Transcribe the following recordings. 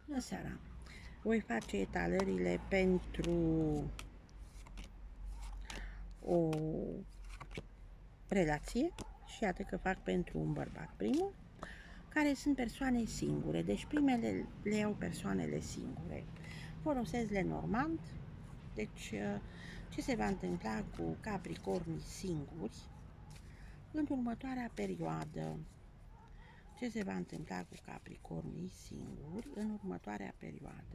Bună seara! Voi face etalările pentru o relație și iată că fac pentru un bărbat primul, care sunt persoane singure, deci primele le iau persoanele singure. Folosesc Lenormand, deci ce se va întâmpla cu capricornii singuri în următoarea perioadă? Ce se va întâmpla cu capricornii singuri în următoarea perioadă?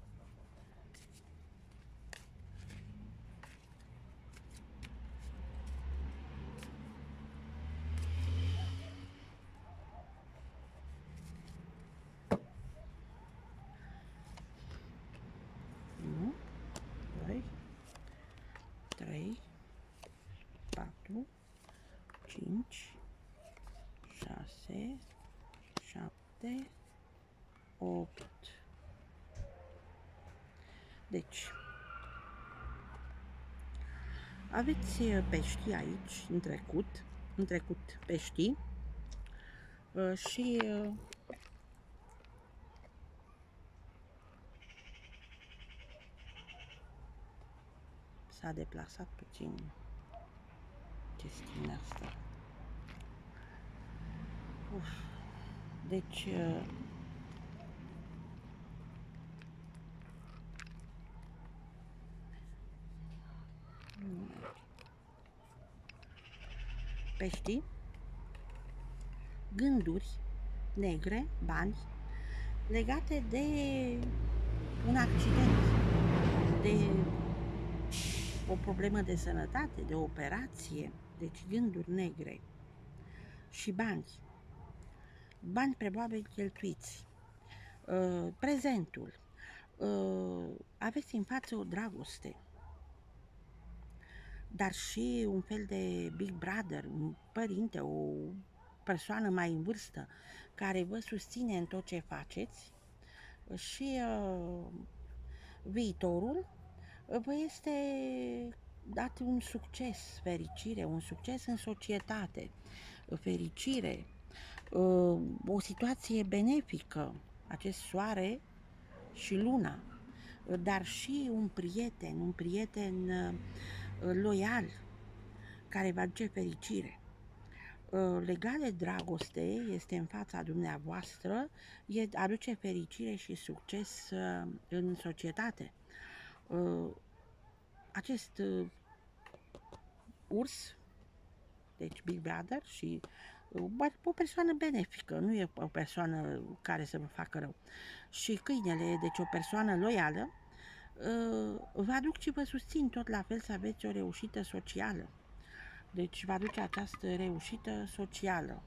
Unu, 2, 3, 4, 5, 6, 7, 8. Deci, aveți pești aici, în trecut peștii și s-a deplasat puțin chestiunea asta. Uf. Deci, peștii, gânduri negre, bani, legate de un accident, de o problemă de sănătate, de o operație, deci gânduri negre și bani. Bani probabil cheltuiți. Prezentul. Aveți în față o dragoste, dar și un fel de big brother, un părinte, o persoană mai în vârstă care vă susține în tot ce faceți și viitorul vă este dat un succes, fericire, un succes în societate, fericire, o situație benefică, acest soare și luna, dar și un prieten loial, care va aduce fericire. Legat de dragoste, este în fața dumneavoastră, aduce fericire și succes în societate. Acest urs, deci Big Brother, și o persoană benefică, nu e o persoană care să vă facă rău. Și câinele, deci o persoană loială, vă aduc și vă susțin tot la fel să aveți o reușită socială. Deci vă aduce această reușită socială.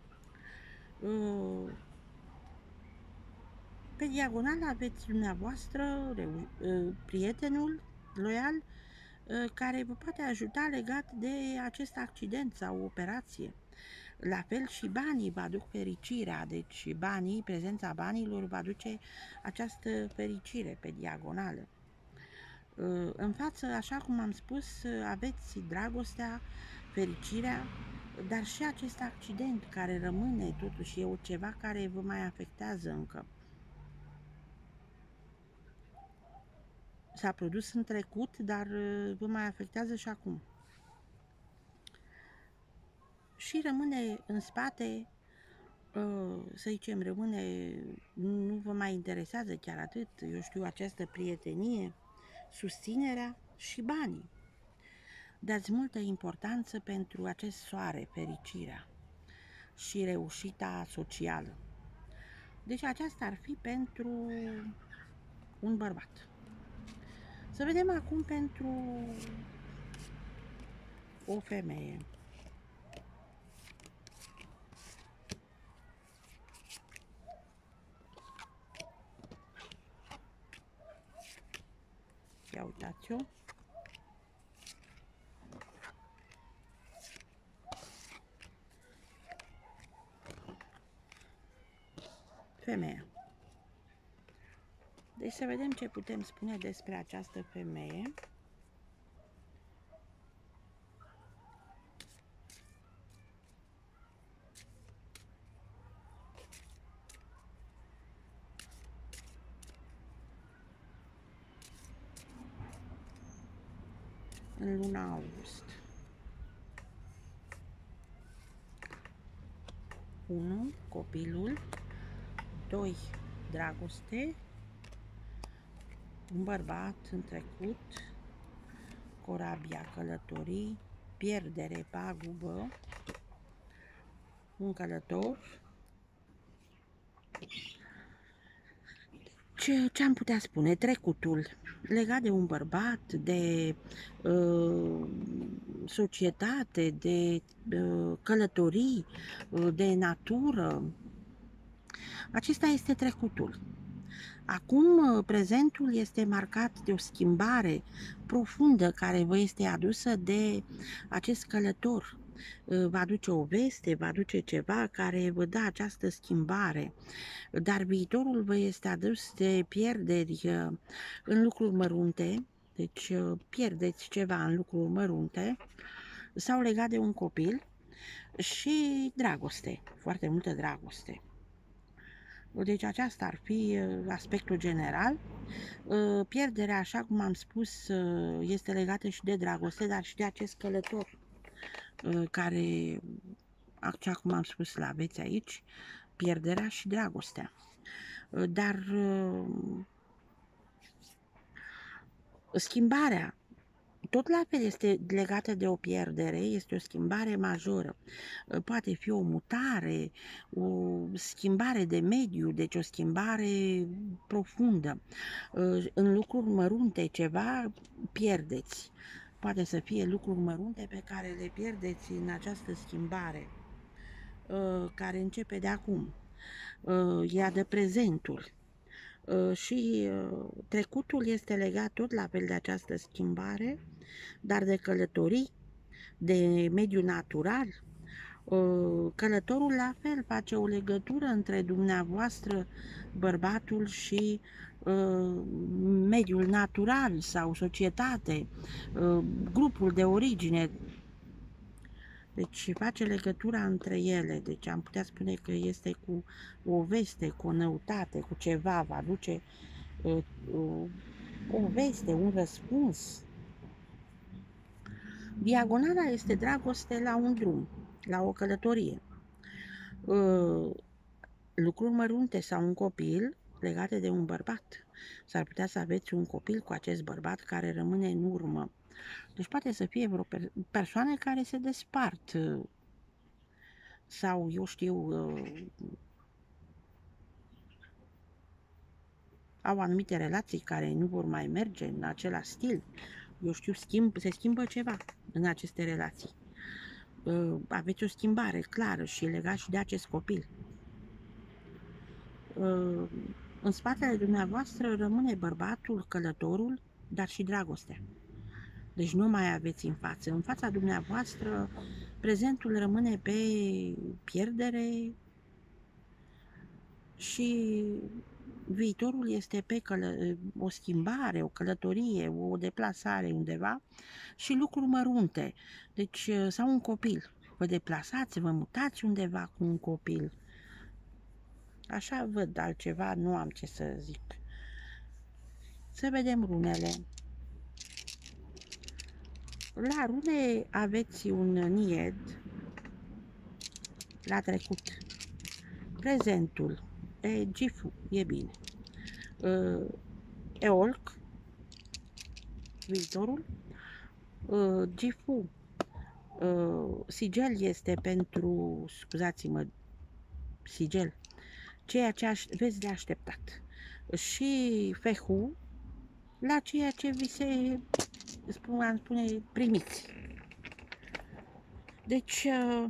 Pe diagonal aveți dumneavoastră prietenul loial care vă poate ajuta legat de acest accident sau operație. La fel și banii vă aduc fericirea, deci banii, prezența banilor vă aduce această fericire pe diagonală. În față, așa cum am spus, aveți dragostea, fericirea, dar și acest accident care rămâne totuși, e ceva care vă mai afectează încă. S-a produs în trecut, dar vă mai afectează și acum. Și rămâne în spate, să zicem, nu vă mai interesează chiar atât, eu știu, această prietenie, susținerea și banii. Dați multă importanță pentru acest soare, fericirea și reușita socială. Deci aceasta ar fi pentru un bărbat. Să vedem acum pentru o femeie. Ia uitați-o. Femeia. Deci să vedem ce putem spune despre această femeie. în luna august. 1. Copilul. 2. Dragoste. Un bărbat în trecut. Corabia, călătorii. Pierdere, pagubă. Un călător. Ce am putea spune? Trecutul legat de un bărbat, de societate, de călătorii, de natură. Acesta este trecutul. Acum, prezentul este marcat de o schimbare profundă care vă este adusă de acest călător. Vă aduce o veste, vă aduce ceva care vă dă această schimbare, dar viitorul vă este adus de pierderi în lucruri mărunte, deci pierdeți ceva în lucruri mărunte sau legat de un copil și dragoste, foarte multă dragoste. Deci aceasta ar fi aspectul general. Pierderea, așa cum am spus, este legată și de dragoste, dar și de acest călător care, așa cum am spus, l-aveți aici, pierderea și dragostea. Dar schimbarea tot la fel este legată de o pierdere, este o schimbare majoră. Poate fi o mutare, o schimbare de mediu, deci o schimbare profundă. În lucruri mărunte ceva pierdeți. Poate să fie lucruri mărunte pe care le pierdeți în această schimbare, care începe de acum. Ea de prezentul. Și trecutul este legat tot la fel de această schimbare, dar de călătorii, de mediul natural. Călătorul la fel face o legătură între dumneavoastră, bărbatul, și mediul natural sau societate, grupul de origine. Deci face legătura între ele, deci am putea spune că este cu o veste, cu o noutate, cu ceva, va aduce o veste, un răspuns. Diagonala este dragoste la un drum, la o călătorie. Lucruri mărunte sau un copil legate de un bărbat. S-ar putea să aveți un copil cu acest bărbat care rămâne în urmă. Deci poate să fie vreo persoane care se despart sau, eu știu, au anumite relații care nu vor mai merge în același stil. Eu știu, se schimbă ceva în aceste relații. Aveți o schimbare clară și legat și de acest copil. În spatele dumneavoastră rămâne bărbatul, călătorul, dar și dragostea. Deci nu mai aveți în față. În fața dumneavoastră prezentul rămâne pe pierdere și viitorul este pe o schimbare, o călătorie, o deplasare undeva și lucruri mărunte. Deci, sau un copil. Vă deplasați, vă mutați undeva cu un copil. Așa văd, altceva nu am ce să zic. Să vedem runele. La rune aveți un nied la trecut. Prezentul. Gifu, e bine. Eolc, viitorul. Gifu, sigel este pentru, scuzați-mă, sigel, ceea ce veți de așteptat. Și fehu, la ceea ce vi se spune primiți. Deci,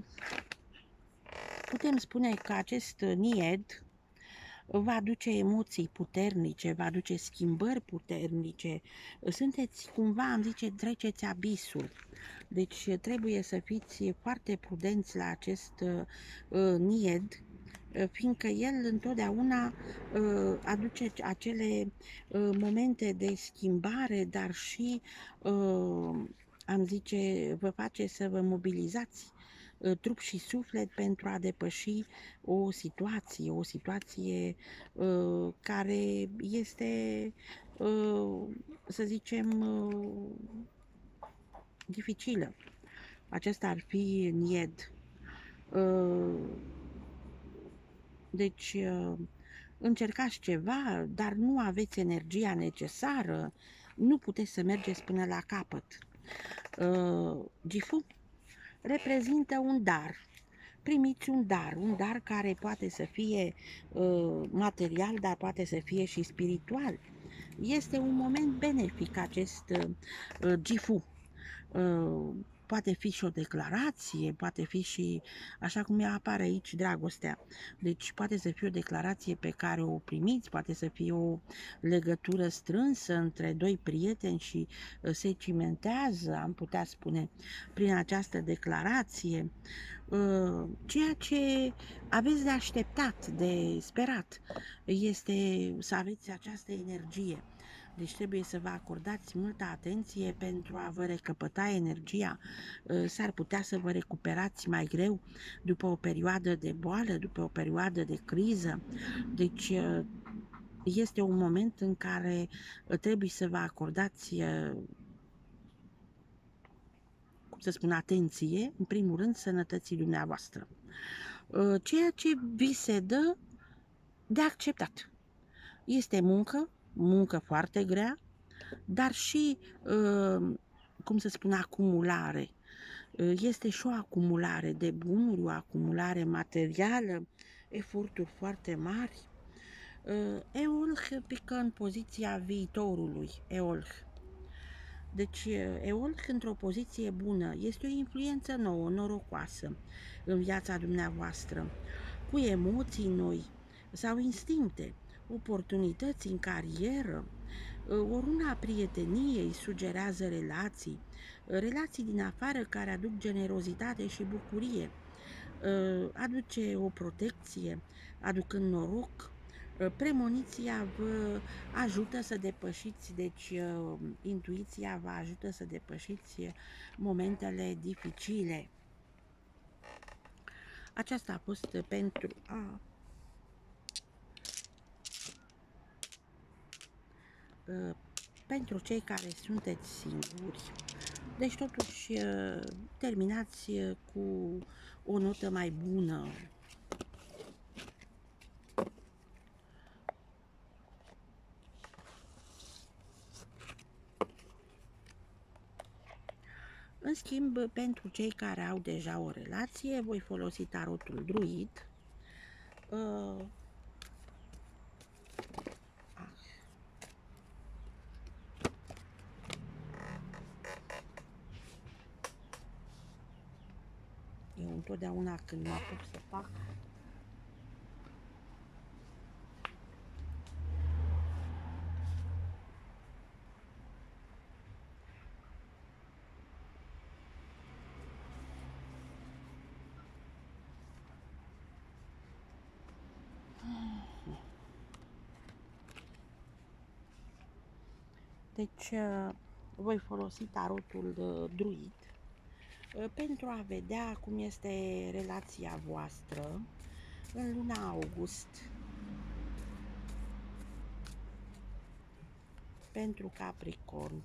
putem spune că acest nied va aduce emoții puternice, va aduce schimbări puternice. Sunteți, cumva, am zice, treceți abisul. Deci trebuie să fiți foarte prudenți la acest nied, fiindcă el întotdeauna aduce acele momente de schimbare, dar și, am zice, vă face să vă mobilizați trup și suflet pentru a depăși o situație care este, să zicem, dificilă. Acesta ar fi Nied. Deci, încercați ceva, dar nu aveți energia necesară, nu puteți să mergeți până la capăt. Gifu reprezintă un dar. Primiți un dar care poate să fie material, dar poate să fie și spiritual. Este un moment benefic acest Gifu. Poate fi și o declarație, poate fi și, așa cum apare aici, dragostea. Deci poate să fie o declarație pe care o primiți, poate să fie o legătură strânsă între doi prieteni și se cimentează, am putea spune, prin această declarație. Ceea ce aveți de așteptat, de sperat, este să aveți această energie. Deci trebuie să vă acordați multă atenție pentru a vă recăpăta energia. S-ar putea să vă recuperați mai greu după o perioadă de boală, după o perioadă de criză. Deci este un moment în care trebuie să vă acordați, cum să spun, atenție, în primul rând, sănătății dumneavoastră. Ceea ce vi se dă de acceptat. Este muncă foarte grea, dar și, cum să spun, acumulare. Este și o acumulare de bunuri, o acumulare materială, eforturi foarte mari. Eolh pică în poziția viitorului, Eolh. Deci Eolh într-o poziție bună, este o influență nouă, norocoasă în viața dumneavoastră, cu emoții noi sau instincte, oportunități în carieră, oruna prieteniei sugerează relații din afară care aduc generozitate și bucurie, aduce o protecție, aducând noroc. Premoniția vă ajută să depășiți, deci intuiția vă ajută să depășiți momentele dificile. Aceasta a fost pentru cei care sunteți singuri. Deci totuși terminați cu o notă mai bună. În schimb, pentru cei care au deja o relație, voi folosi tarotul druid. Eu întotdeauna când mă apuc să fac, deci voi folosi tarotul druid pentru a vedea cum este relația voastră în luna august pentru Capricorn.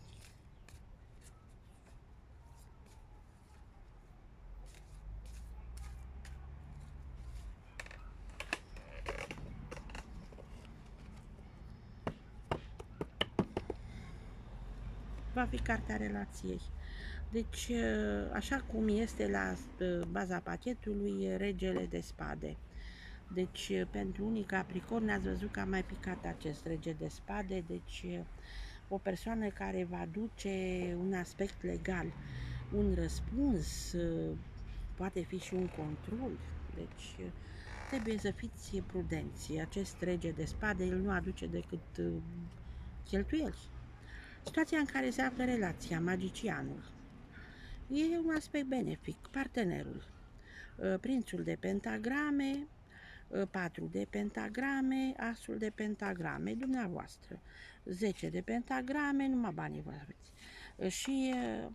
Va fi cartea relației. Deci, așa cum este la baza pachetului, regele de spade. Deci, pentru unii Capricorni, ați văzut că a mai picat acest rege de spade, deci o persoană care va duce un aspect legal, un răspuns, poate fi și un control, deci trebuie să fiți prudenți. Acest rege de spade, el nu aduce decât cheltuieli. Situația în care se află relația, magicianul, e un aspect benefic, partenerul, prințul de pentagrame, 4 de pentagrame, asul de pentagrame, dumneavoastră, 10 de pentagrame, numai banii vă aveți, și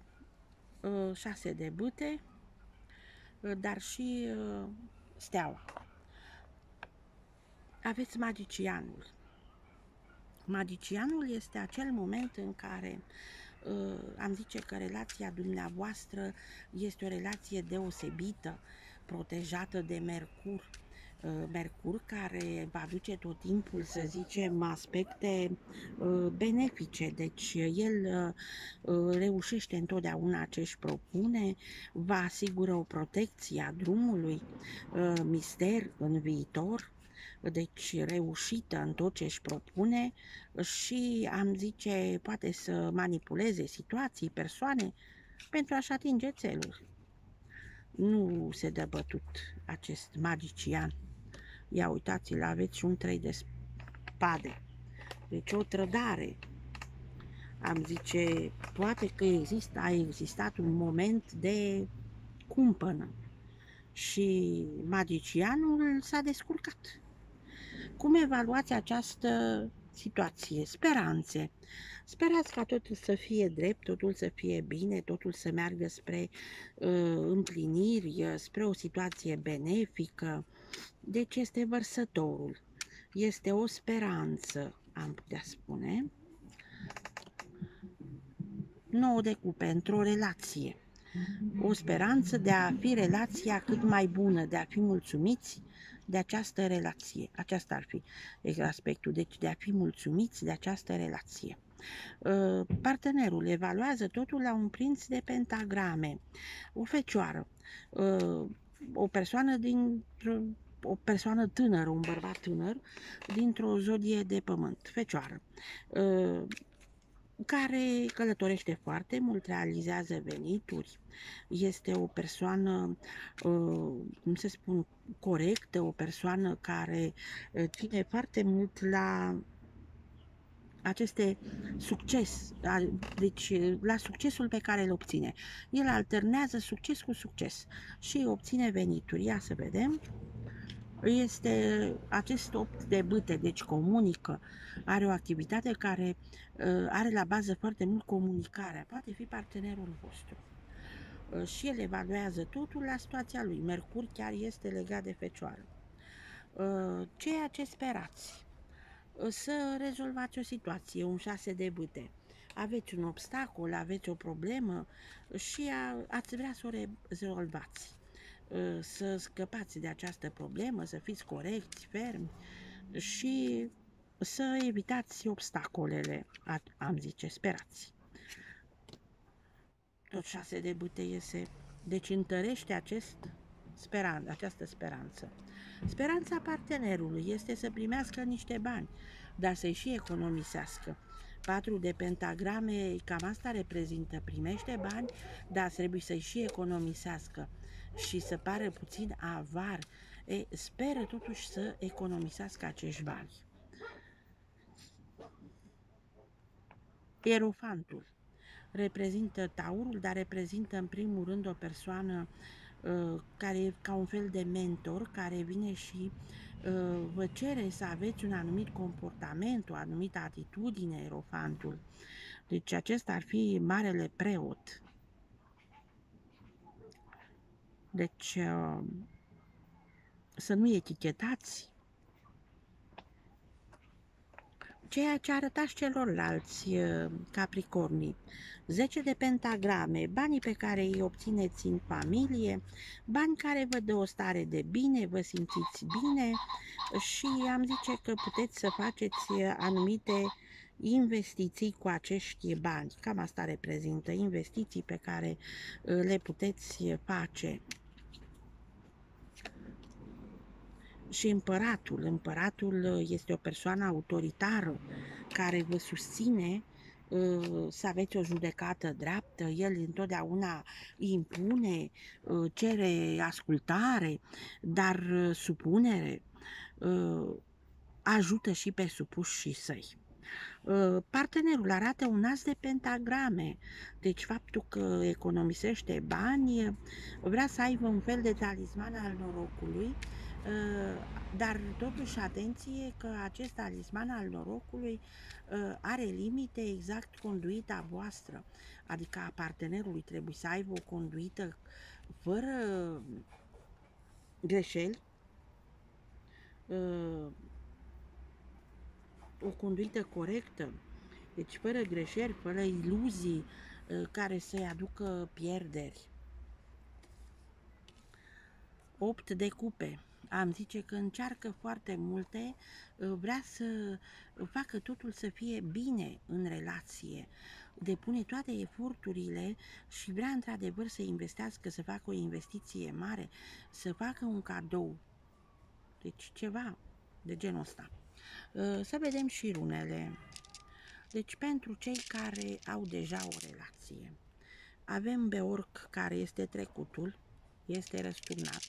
6 de bâte, dar și steaua. Aveți magicianul. Magicianul este acel moment în care Am zice că relația dumneavoastră este o relație deosebită, protejată de Mercur. Mercur care va aduce tot timpul, să zicem, aspecte benefice, deci el reușește întotdeauna ce își propune, vă asigură o protecție a drumului, mister în viitor, deci reușită în tot ce își propune și am zice poate să manipuleze situații, persoane pentru a-și atinge țelul. Nu se dă bătut acest magician. Ia uitați-l, aveți și un 3 de spade. Deci o trădare. Am zice, poate că a existat un moment de cumpănă și magicianul s-a descurcat. Cum evaluați această situație? Speranțe. Sperați ca totul să fie drept, totul să fie bine, totul să meargă spre împliniri, spre o situație benefică. Deci este vărsătorul. Este o speranță, am putea spune. 9 de cupe, într-o relație. O speranță de a fi relația cât mai bună, de a fi mulțumiți de această relație. Aceasta ar fi aspectul, deci de a fi mulțumiți de această relație. Partenerul evaluează totul la un prinț de pentagrame, o fecioară, o persoană o persoană tânără, un bărbat tânăr, dintr-o zodie de pământ, fecioară, care călătorește foarte mult, realizează venituri, este o persoană, cum să spun, corectă, o persoană care ține foarte mult la aceste succes, deci la succesul pe care îl obține. El alternează succes cu succes și obține venituri. Ia să vedem. Este acest 8 de bâte, deci comunică, are o activitate care are la bază foarte mult comunicarea, poate fi partenerul vostru. Și el evaluează totul la situația lui. Mercur chiar este legat de fecioară. Ceea ce sperați, să rezolvați o situație, un 6 de bâte. Aveți un obstacol, aveți o problemă și ați vrea să o rezolvați. Să scăpați de această problemă, să fiți corecți, fermi și să evitați obstacolele, am zice, sperați. Tot 6 de bâte iese, deci întărește această speranță. Speranța partenerului este să primească niște bani, dar să-i și economisească. 4 de pentagrame, cam asta reprezintă, primește bani, dar trebuie să-i și economisească și să pară puțin avar. Speră totuși să economisească acești bani. Ierofantul reprezintă taurul, dar reprezintă în primul rând o persoană care e ca un fel de mentor, care vine și vă cere să aveți un anumit comportament, o anumită atitudine, ierofantul. Deci acesta ar fi marele preot. Deci să nu etichetați ceea ce arătați celorlalți capricornii. 10 de pentagrame, banii pe care îi obțineți în familie, bani care vă dă o stare de bine, vă simțiți bine și am zice că puteți să faceți anumite investiții cu acești bani. Cam asta reprezintă investiții pe care le puteți face. Și împăratul este o persoană autoritară care vă susține să aveți o judecată dreaptă, el întotdeauna impune, cere ascultare, dar supunere, ajută și pe supușii săi. Partenerul arată un as de pentagrame, deci faptul că economisește bani, vrea să aibă un fel de talisman al norocului, dar totuși atenție că acest talisman al norocului are limite exact conduita voastră, adică a partenerului trebuie să aibă o conduită fără greșeli, o conduită corectă, Deci fără greșeli, fără iluzii care să-i aducă pierderi. 8 de cupe. Am zice că încearcă foarte multe, vrea să facă totul să fie bine în relație, depune toate eforturile și vrea într-adevăr să investească, să facă o investiție mare, să facă un cadou. Deci ceva de genul ăsta. Să vedem și runele. Deci pentru cei care au deja o relație, avem Beorc, care este trecutul, este răsturnat.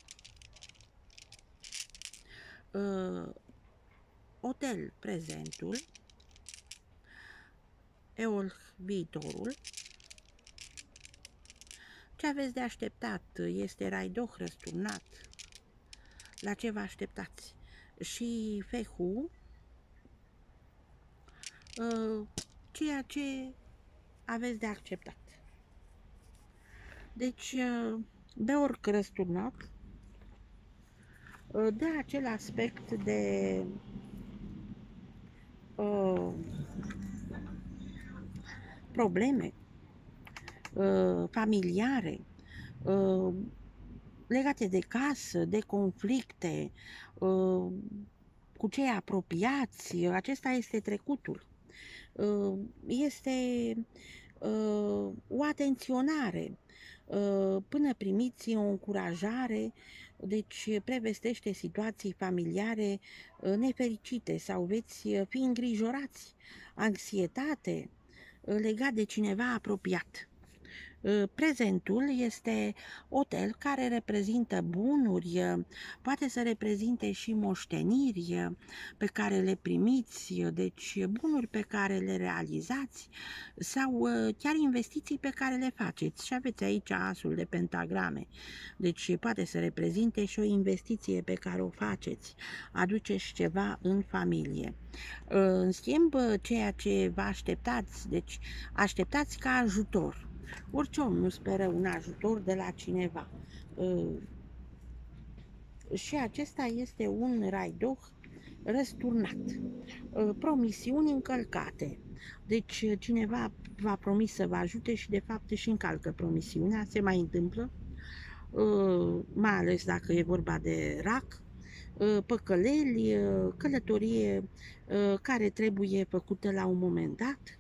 Otel, prezentul. Eolh, viitorul. Ce aveți de așteptat? Este Raidoh răsturnat. La ce vă așteptați? Și Fehu, ceea ce aveți de acceptat. Deci, Beorc răsturnat dă acel aspect de probleme familiare, legate de casă, de conflicte, cu cei apropiați. Acesta este trecutul. Este o atenționare până primiți o încurajare, deci prevestește situații familiare nefericite sau veți fi îngrijorați, anxietate legat de cineva apropiat. Prezentul este otel care reprezintă bunuri, poate să reprezinte și moșteniri pe care le primiți, deci bunuri pe care le realizați sau chiar investiții pe care le faceți. Și aveți aici asul de pentagrame, deci poate să reprezinte și o investiție pe care o faceți, aduceți ceva în familie. În schimb, ceea ce vă așteptați, deci așteptați ca ajutor. Orice om nu speră un ajutor de la cineva. Și acesta este un Raidoh răsturnat. Promisiuni încălcate. Deci cineva v-a promis să vă ajute și de fapt își încalcă promisiunea. Se mai întâmplă, mai ales dacă e vorba de rac, păcăleli, călătorie care trebuie făcută la un moment dat.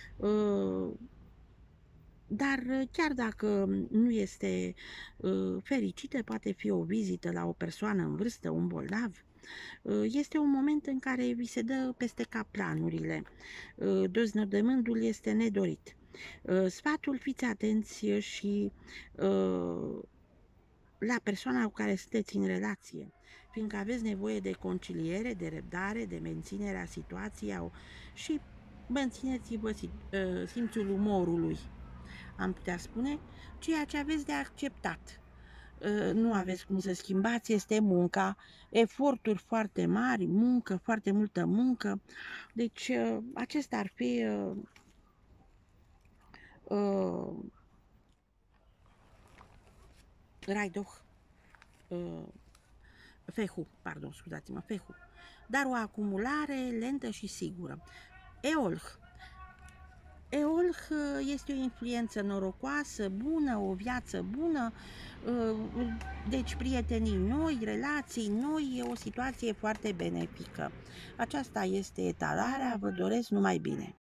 Dar chiar dacă nu este fericită, poate fi o vizită la o persoană în vârstă, un bolnav. Este un moment în care vi se dă peste cap planurile. Deznădământul este nedorit. Sfatul, fiți atenți și la persoana cu care sunteți în relație, fiindcă aveți nevoie de conciliere, de răbdare, de menținerea situației și mențineți-vă simțul umorului, am putea spune, ceea ce aveți de acceptat. Nu aveți cum să schimbați, este munca, eforturi foarte mari, muncă, foarte multă muncă. Deci acesta ar fi Raidoh, Fehu, pardon, scuzați-mă, Fehu. Dar o acumulare lentă și sigură. Eolh. Eolh este o influență norocoasă, bună, o viață bună, deci prietenii noi, relații noi, o situație foarte benefică. Aceasta este etalarea, vă doresc numai bine!